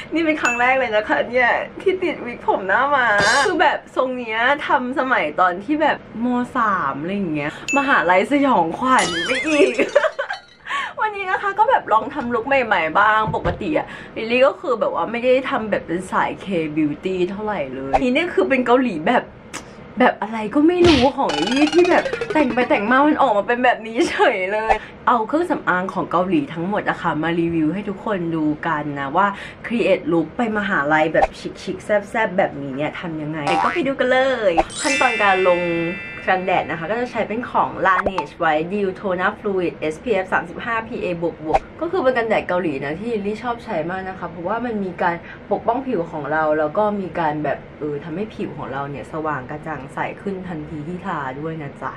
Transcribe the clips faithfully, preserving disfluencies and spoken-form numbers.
นี่เป็นครั้งแรกเลยนะคะเนี่ยที่ติดวิกผมหน้ามาคือแบบทรงเนี้ยทำสมัยตอนที่แบบมสามอะไรอย่างเงี้ยมหาลัยสยองขวัญไปอีก วันนี้นะคะก็แบบลองทำลุคใหม่ๆบ้างปกติอะลิลลี่ก็คือแบบว่าไม่ได้ทำแบบเป็นสาย K beauty เท่าไหร่เลยนี่เนี่ยคือเป็นเกาหลีแบบแบบอะไรก็ไม่รู้ของลิลลี่ที่แบบแต่งไปแต่งมามันออกมาเป็นแบบนี้เฉยเลยเอาเครื่องสำอางของเกาหลีทั้งหมดอะค่ะมารีวิวให้ทุกคนดูกันนะว่า create look ไปมหาลัยแบบชิคๆแซ่บๆแบบนี้เนี่ยทำยังไงก็ไปดูกันเลยขั้นตอนการลงกันแดดนะคะก็จะใช้เป็นของ Laneige White Dew Toner Fluid เอส พี เอฟ สามสิบห้า พี เอ บวกบวกก็คือเป็นกันแดดเกาหลีนะที่ลิลลี่ชอบใช้มากนะคะเพราะว่ามันมีการปกป้องผิวของเราแล้วก็มีการแบบเออทำให้ผิวของเราเนี่ยสว่างกระจ่างใสขึ้นทันทีที่ทาด้วยนะจ๊ะ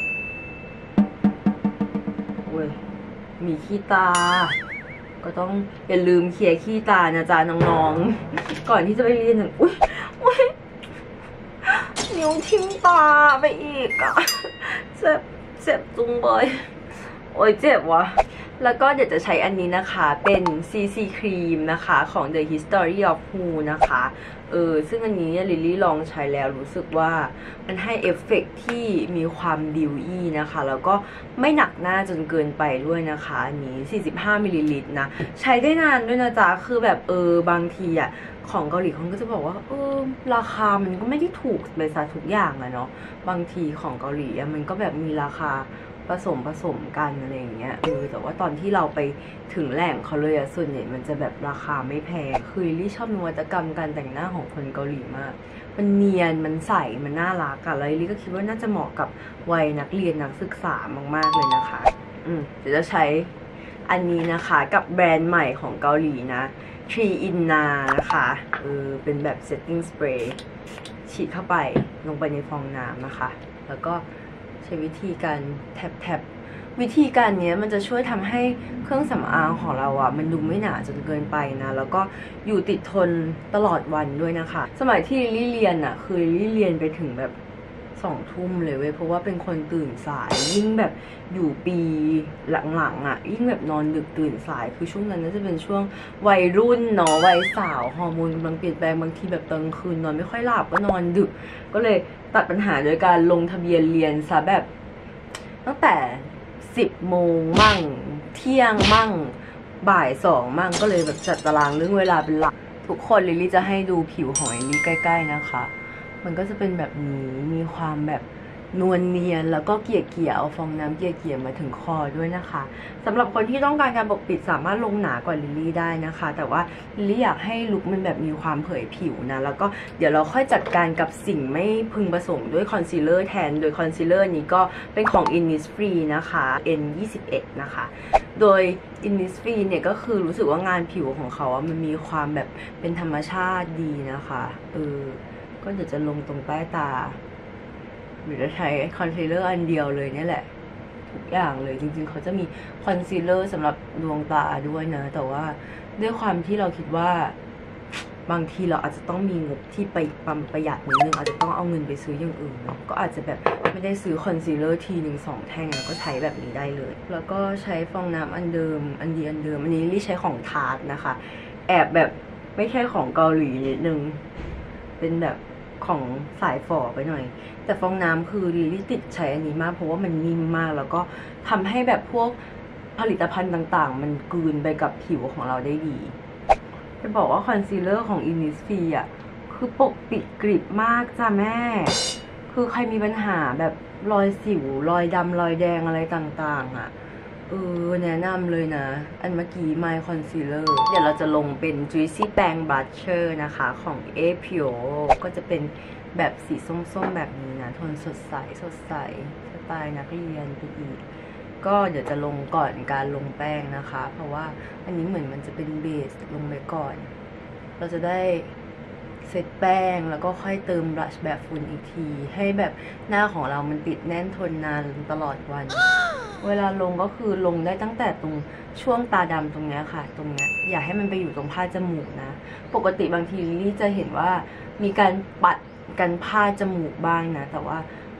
เว้ยมีขี้ตาก็ต้องอย่าลืมเคลียร์ขี้ตานะจ๊ะน้องๆก่อนที่จะไปเรียนอุ้ยอุ้ยนิ้วทิ่มตาไปอีกอะเจ็บเจ็บจุงเบยโอ้ยเจ็บวะแล้วก็เดี๋ยวจะใช้อันนี้นะคะเป็น ซี ซี Cream นะคะของ The History of Who นะคะเออซึ่งอันนี้ลิลลี่ลองใช้แล้วรู้สึกว่ามันให้เอฟเฟกที่มีความดิวอี้นะคะแล้วก็ไม่หนักหน้าจนเกินไปด้วยนะคะอันนี้สี่สิบห้ามิลลิลิตรนะใช้ได้นานด้วยนะจ๊ะคือแบบเออบางทีอะของเกาหลีเขาก็จะบอกว่าเออราคามันก็ไม่ได้ถูกไปซะทุกอย่างอะเนาะบางทีของเกาหลีมันก็แบบมีราคาผสมผสมกันอะไรอย่างเงี้ยเออแต่ว่าตอนที่เราไปถึงแหล่งเขาเลยอะส่วนใหญ่มันจะแบบราคาไม่แพงคือลิลลี่ชอบนวัตกรรมการแต่งหน้าของคนเกาหลีมากมันเนียนมันใสมันน่ารักอะแล้วลิลลี่ก็คิดว่าน่าจะเหมาะกับวัยนักเรียนนักศึกษามากๆเลยนะคะอืมเดี๋ยวจะใช้อันนี้นะคะกับแบรนด์ใหม่ของเกาหลีนะทรี in นานะคะเออเป็นแบบ setting spray ฉีดเข้าไปลงไปในฟองน้ำนะคะแล้วก็ใช้วิธีการแทบๆวิธีการนี้มันจะช่วยทำให้เครื่องสำอางของเราอ่ะมันดูไม่หนาจนเกินไปนะแล้วก็อยู่ติดทนตลอดวันด้วยนะคะสมัยที่ลิลลี่เรียนอ่ะคือลิลลี่เรียนไปถึงแบบสองทุ่มเลยเว้ยเพราะว่าเป็นคนตื่นสายยิ่งแบบอยู่ปีหลังๆอ่ะยิ่งแบบนอนดึกตื่นสายคือช่วงนั้นน่าจะเป็นช่วงวัยรุ่นเนาะวัยสาวฮอร์โมนกำลังเปลี่ยนแปลงบางทีแบบตอนคืนนอนไม่ค่อยหลับก็นอนดึกก็เลยตัดปัญหาโดยการลงทะเบียนเรียนซะแบบตั้งแต่สิบโมงมั่งเที่ยงมั่งบ่ายสองมั่งก็เลยแบบจัดตารางเรื่องเวลาเป็นหลักทุกคนลิลลี่จะให้ดูผิวของลิลลี่ใกล้ๆนะคะมันก็จะเป็นแบบนี้มีความแบบนวลเนียนแล้วก็เกลี่ยเกี่ยเอาฟองน้ำเกลี่ยเกี่ยมาถึงคอด้วยนะคะสำหรับคนที่ต้องการการปกปิดสามารถลงหนากว่าลิลลี่ได้นะคะแต่ว่าลิลลี่อยากให้ลุคมันแบบมีความเผยผิวนะแล้วก็เดี๋ยวเราค่อยจัดการกับสิ่งไม่พึงประสงค์ด้วยคอนซีลเลอร์แทนโดยคอนซีลเลอร์นี้ก็เป็นของ Innisfree นะคะ เอ็น ยี่สิบเอ็ด นะคะโดย Innisfree เนี่ยก็คือรู้สึกว่างานผิวของเขาอะมันมีความแบบเป็นธรรมชาติดีนะคะเออก็เดี๋ยวจะลงตรงใต้ตาหรือจะใช้คอนซีลเลอร์อันเดียวเลยเนี่ยแหละทุกอย่างเลยจริงๆเขาจะมีคอนซีลเลอร์สำหรับดวงตาด้วยนะแต่ว่าด้วยความที่เราคิดว่าบางทีเราอาจจะต้องมีงบที่ไปปั๊มประหยัดนิดนึงอาจจะต้องเอาเงินไปซื้ออย่างอื่นเนาะก็อาจจะแบบไม่ได้ซื้อคอนซีลเลอร์ทีหนึ่งสองแท่งแล้วก็ใช้แบบนี้ได้เลยแล้วก็ใช้ฟองน้ำอันเดิมอันดีอันเดิมอันนี้ลิใช้ของทาร์ตนะคะแอบแบบไม่ใช่ของเกาหลีนิดนึงเป็นแบบของสายฝ่อไปหน่อยแต่ฟองน้ำคือลิลลี่ติดใช้อันนี้มากเพราะว่ามันนิ่มมากแล้วก็ทำให้แบบพวกผลิตภัณฑ์ต่างๆมันกลืนไปกับผิวของเราได้ดีจะบอกว่าคอนซีลเลอร์ของ Innisfree อ่ะคือปกปิดกริบมากจ้ะแม่คือใครมีปัญหาแบบรอยสิวรอยดำรอยแดงอะไรต่างๆอ่ะเออแนะนำเลยนะอันเมื่อกี้ My Concealer เดี๋ยวเราจะลงเป็น Juicy Bang Blusher นะคะของ เอ พี โอ ก็จะเป็นแบบสีส้มๆแบบนี้นะโทนสดใสสดใสสไตล์นักเรียนไปอีกก็เดี๋ยวจะลงก่อนการลงแป้งนะคะเพราะว่าอันนี้เหมือนมันจะเป็นเบสลงไปก่อนเราจะได้เซตแป้งแล้วก็ค่อยเติมบลัชแบบฝุ่นอีกทีให้แบบหน้าของเรามันติดแน่นทนนานตลอดวัน เวลาลงก็คือลงได้ตั้งแต่ตรงช่วงตาดำตรงนี้ค่ะตรงนี้อย่าให้มันไปอยู่ตรงผ้าจมูกนะปกติบางทีลิลลี่จะเห็นว่ามีการปัดกันผ้าจมูกบ้างนะแต่ว่า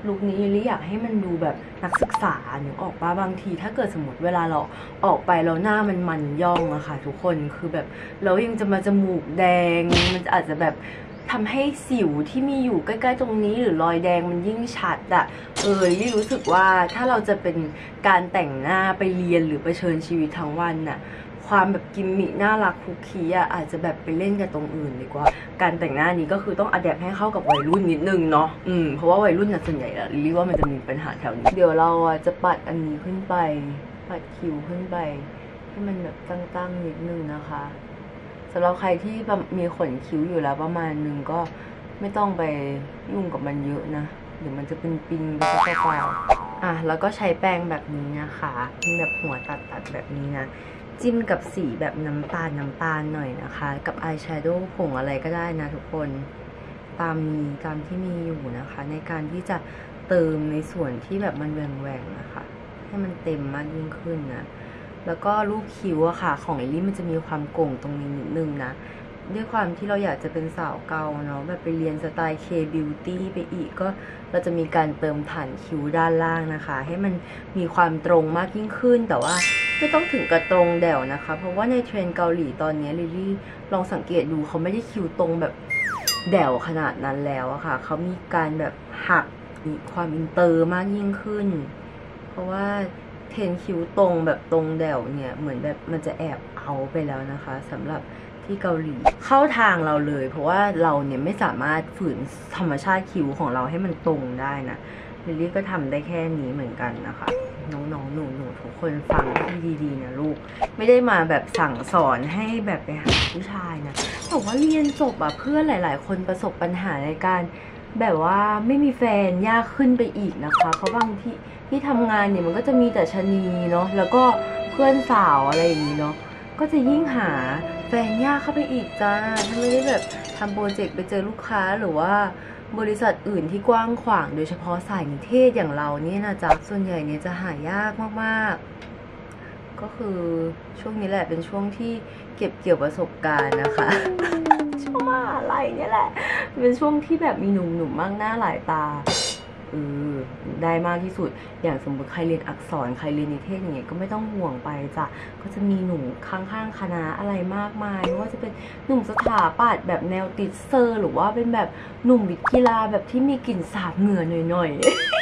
ลุคนี้ลิอยากให้มันดูแบบนักศึกษาหรือออกมาบางทีถ้าเกิดสมมติเวลาเราออกไปแล้วหน้ามันมันย่องอะค่ะทุกคนคือแบบเรายังจะมาจมูกแดงมันอาจจะแบบทำให้สิวที่มีอยู่ใกล้ๆตรงนี้หรือรอยแดงมันยิ่งชัดอะเออลิรู้สึกว่าถ้าเราจะเป็นการแต่งหน้าไปเรียนหรือเผชิญชีวิตทั้งวันน่ะความแบบกิมมิคน่ารักคุกคีอ่ะอาจจะแบบไปเล่นกับตรงอื่นดีกว่าการแต่งหน้านี้ก็คือต้องอัดแอปให้เข้ากับวัยรุ่นนิดนึงเนาะอืมเพราะว่าวัยรุ่นน่ะส่วนใหญ่อะลิลี่ว่ามันจะมีปัญหาแถวนี้เดี๋ยวเราอ่ะจะปัดอันนี้ขึ้นไปปัดคิ้วขึ้นไปให้มันแบบตั้งๆนิดนึงนะคะสำหรับใครที่มีขนคิ้วอยู่แล้วประมาณนึงก็ไม่ต้องไปยุ่งกับมันเยอะนะเดี๋ยวมันจะเป็นปิงไปซะเปล่าๆอ่ะแล้วก็ใช้แปรงแบบนี้นะคะเป็นแบบหัวตัดๆแบบนี้นะจิ้มกับสีแบบน้ำตาลน้ำตาลหน่อยนะคะกับอายแชโดว์ผงอะไรก็ได้นะทุกคนตามมีตามที่มีอยู่นะคะในการที่จะเติมในส่วนที่แบบมันแหว่งๆนะคะให้มันเต็มมากยิ่งขึ้นนะแล้วก็รูปคิ้วอะค่ะของเอลลี่มันจะมีความโก่งตรงนี้นิดนึงนะด้วยความที่เราอยากจะเป็นสาวเกาเนาะแบบไปเรียนสไตล์ K Beauty ไปอีกก็เราจะมีการเติมฐานคิ้วด้านล่างนะคะให้มันมีความตรงมากยิ่งขึ้นแต่ว่าไม่ต้องถึงกับตรงแด่วนะคะเพราะว่าในเทรนด์เกาหลีตอนนี้ลิลลี่ลองสังเกตดูเขาไม่ได้คิ้วตรงแบบแด่วขนาดนั้นแล้วอะค่ะเขามีการแบบหักมีความอินเตอร์มากยิ่งขึ้นเพราะว่าเทรนด์คิ้วตรงแบบตรงแด่วเนี่ยเหมือนแบบมันจะแอบเอาไปแล้วนะคะสำหรับที่เกาหลีเข้าทางเราเลยเพราะว่าเราเนี่ยไม่สามารถฝืนธรรมชาติคิ้วของเราให้มันตรงได้นะลิลลี่ก็ทำได้แค่นี้เหมือนกันนะคะน้องๆหนูๆทุกคนฟังที่ดีๆนะลูกไม่ได้มาแบบสั่งสอนให้แบบไปหาผู้ชายนะแต่ว่าเรียนจบอะเพื่อนหลายๆคนประสบปัญหาในการแบบว่าไม่มีแฟนยากขึ้นไปอีกนะคะเพราะบางที่ที่ทำงานเนี่ยมันก็จะมีแต่ชะนีเนาะแล้วก็เพื่อนสาวอะไรอย่างนี้เนาะก็จะยิ่งหาแฟนยากเข้าไปอีกจ้าถ้าไม่ได้แบบทำโปรเจกต์ไปเจอลูกค้าหรือว่าบริษัทอื่นที่กว้างขวางโดยเฉพาะสายนิเทศอย่างเราเนี่ยนะจ๊ะส่วนใหญ่เนี่ยจะหายากมากๆก็คือช่วงนี้แหละเป็นช่วงที่เก็บเกี่ยวประสบการณ์นะคะ ช่วงมหาลัยเนี่ยแหละเป็นช่วงที่แบบมีหนุ่มๆมากหน้าหลายตาเออได้มากที่สุดอย่างสมมติใครเรียนอักษรใครเรียนนิเทศอย่างเงี้ยก็ไม่ต้องห่วงไปจ้ะก็จะมีหนุ่มข้างๆคณะอะไรมากมายไม่ว่าจะเป็นหนุ่มสถาปัตย์แบบแนวติดเซอร์หรือว่าเป็นแบบหนุ่มวิทย์กีฬาแบบที่มีกลิ่นสาบเหงื่อหน่อย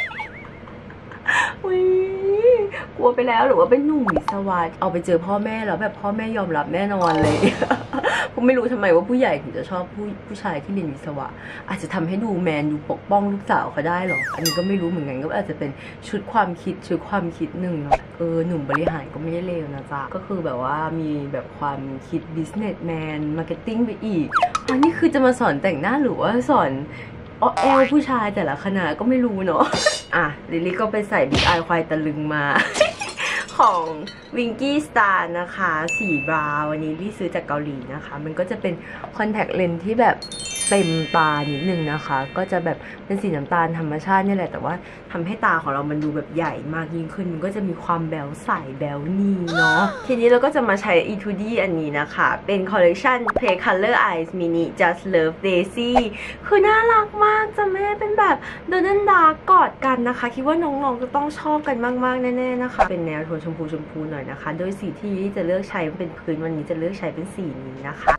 ๆ อุ้ยกลัวไปแล้วหรือว่าเป็นหนุ่มวิศวะเอาไปเจอพ่อแม่แล้วแบบพ่อแม่ยอมรับแน่นอนเลยผมไม่รู้ทำไมว่าผู้ใหญ่ถึงจะชอบผู้ผู้ชายที่เรียนวิศวะอาจจะทำให้ดูแมนดูปกป้องลูกสาวเขาได้หรออันนี้ก็ไม่รู้เหมือนกันก็อาจจะเป็นชุดความคิดชุดความคิดหนึ่งเนาะเออหนุ่มบริหารก็ไม่ได้เลวนะจ๊ะก็คือแบบว่ามีแบบความคิด businessman marketing ไปอีกอันนี้คือจะมาสอนแต่งหน้าหรือว่าสอนอ๋อแอลผู้ชายแต่ละคณะก็ไม่รู้เนาะอ่ะลิลลี่ก็ไปใส่บิ๊กอายควายตะลึงมาของวิงกี้สตาร์นะคะสีบราวน์วันนี้ที่ซื้อจากเกาหลีนะคะมันก็จะเป็นคอนแทคเลนส์ที่แบบเต็มตานิดนึงนะคะก็จะแบบเป็นสีน้ำตาลธรรมชาตินี่แหละแต่ว่าทำให้ตาของเรามันดูแบบใหญ่มากยิ่งขึ้นมันก็จะมีความแบวใสแบวนีเนาะทีนี้เราก็จะมาใช้ อี ทู ดี อันนี้นะคะเป็นคอลเลคชัน Play Color Eyes Mini Just Love Daisy คือน่ารักมากจะแม่เป็นแบบเดินนันดากอดกันนะคะคิดว่าน้องๆจะต้องชอบกันมากๆแน่ๆนะคะเป็นแนวโทนชมพูชมพูหน่อยนะคะโดยสีที่จะเลือกใช้เป็นพื้นวันนี้จะเลือกใช้เป็นสีนี้นะคะ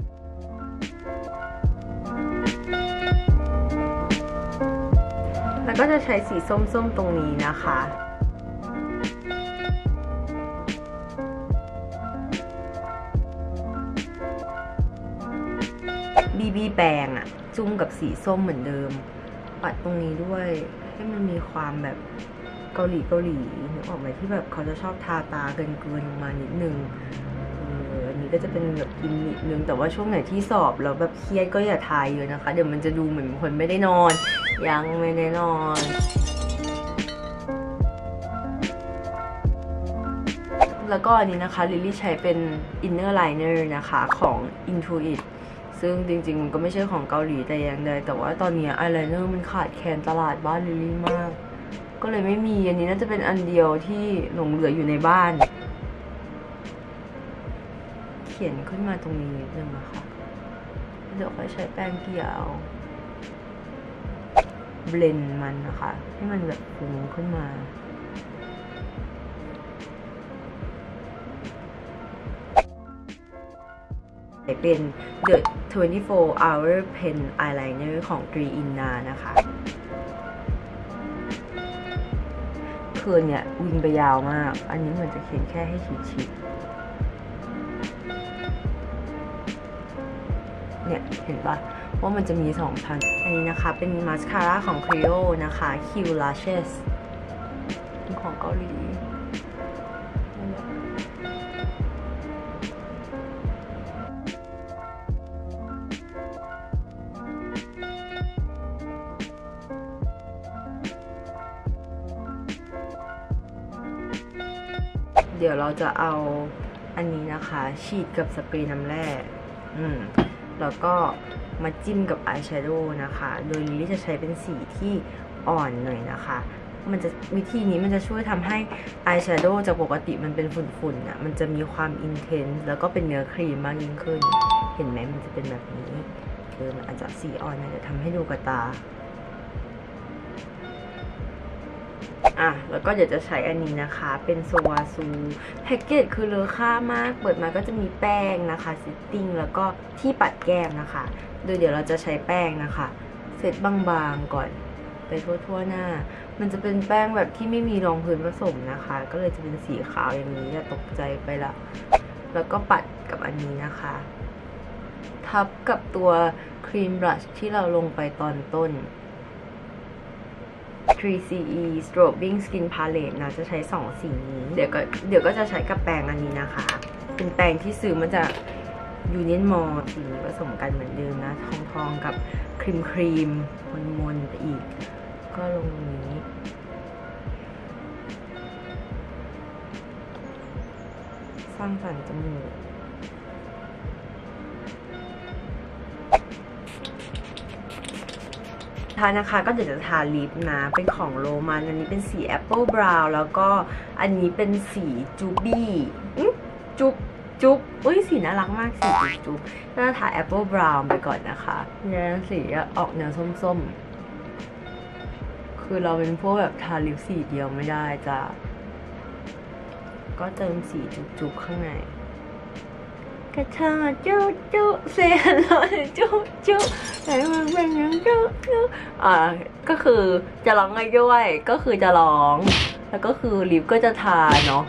แล้วก็จะใช้สีส้มๆตรงนี้นะคะบีบีแปรงอะจุ้มกับสีส้มเหมือนเดิมปัดตรงนี้ด้วยให้มันมีความแบบเกาหลีเกาหลีนึกออกไหมที่แบบเขาจะชอบทาตาเกินเกินมานิดนึงเอออันนี้ก็จะเป็นแบบกินนิดนึงแต่ว่าช่วงไหนที่สอบแล้วแบบเครียดก็อย่าทาเยอะนะคะเดี๋ยวมันจะดูเหมือนคนไม่ได้นอนยังไม่ได้นอนแล้วก็อันนี้นะคะลิลลี่ใช้เป็น inner liner นะคะของ Intuit ซึ่งจริงๆมันก็ไม่ใช่ของเกาหลีแต่อย่างใดแต่ว่าตอนนี้ eyeliner มันขาดแคลนตลาดบ้านลิลลี่มากก็เลยไม่มีอันนี้น่าจะเป็นอันเดียวที่หลงเหลืออยู่ในบ้านเขียนขึ้นมาตรงนี้นิดนึงนะคะเดี๋ยวค่อยใช้แป้งเกลี่ยเอาเบลนด์มันนะคะให้มันแบบฟุ้งขึ้นมาเป็น The ทเวนตี้โฟร์ hour pen eyeliner ของ three in นะคะคืนเนี่ยวิงไปยาวมากอันนี้เหมือนจะเขียนแค่ให้ชิดๆเนี่ยเห็นปะว่ามันจะมีสองชั้นอันนี้นะคะเป็นมาสคาร่าของ Clio นะคะ Q Lashes เป็นของเกาหลีเดี๋ยวเราจะเอาอันนี้นะคะฉีดกับสเปรย์น้ำแร่อืมแล้วก็มาจิ้มกับอายแชโดว์นะคะโดยลิลลี่จะใช้เป็นสีที่อ่อนหน่อยนะคะมันจะวิธีนี้มันจะช่วยทำให้อายแชโดว์จากปกติมันเป็นฝุ่นๆอ่ะมันจะมีความอินเทนส์แล้วก็เป็นเนื้อครีมมากยิ่งขึ้นเห็นไหมมันจะเป็นแบบนี้คือมันอาจจะสีอ่อนนะเดี๋ยวทำให้ดูกับตาอ่ะแล้วก็เดี๋ยวจะใช้อันนี้นะคะเป็นโซวาซูแพ็กเกจคือเลอค่ามากเปิดมาก็จะมีแป้งนะคะซิตติ้งแล้วก็ที่ปัดแก้มนะคะโดยเดี๋ยวเราจะใช้แป้งนะคะเซตบางๆก่อนไปทั่วๆหน้ามันจะเป็นแป้งแบบที่ไม่มีรองพื้นผสมนะคะก็เลยจะเป็นสีขาวอย่างนี้อย่าตกใจไปละแล้วก็ปัดกับอันนี้นะคะทับกับตัวครีมบลัชที่เราลงไปตอนต้นทรี ซี อี Strobing Skin Palette นะจะใช้สองสีนี้เดี๋ยวก็เดี๋ยวก็จะใช้กับแปรงอันนี้นะคะเป็นแปรงที่ซื้อมาจาก Union Mall สีนี้ผสมกันเหมือนเดิมนะทองทองกับครีมครีมมนๆไปอีกก็ลงนี้สร้างสรรค์จมูกทานะคะก็เดี๋ยวจะทาลิปนะเป็นของโรมันอันนี้เป็นสีแอปเปิลบราวน์แล้วก็อันนี้เป็นสีจูบี้จุ๊บจุ๊บอุ้ยสีน่ารักมากสีจุ๊บจุ๊บน่าทาแอปเปิลบราวน์ไปก่อนนะคะเนี่ยสีออกแนวส้มๆคือเราเป็นพวกแบบทาลิปสีเดียวไม่ได้จ้ะก็เติมสีจุ๊บๆข้างในกระชากจุ๊จุ๊เสียหน่อยจุ๊จุ๊แต่มันเป็นยังจุ๊จุ๊อ่าก็คือจะร้องไงด้วยก็คือจะร้องแล้วก็คือลิปก็จะทาเนาะ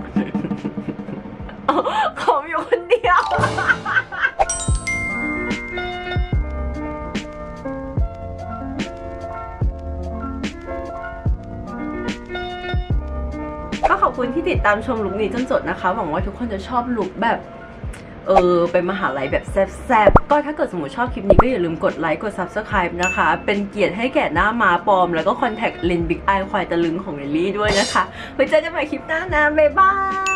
เขาอยู่คนเดียวก็ขอบคุณที่ติดตามชมลุคนี้จนจบนะคะหวังว่าทุกคนจะชอบลุคแบบเออไปมหาลัยแบบแซ่บๆก็ถ้าเกิดสมมติชอบคลิปนี้ก็อย่าลืมกดไลค์กด ซับสไครบ์ นะคะเป็นเกียรติให้แก่หน้าม้าปลอมแล้วก็คอนแทคเลนส์บิ๊กไอควายตะลึงของลิลลี่ด้วยนะคะไว้เจอกันใหม่คลิปหน้านะบ๊ายบาย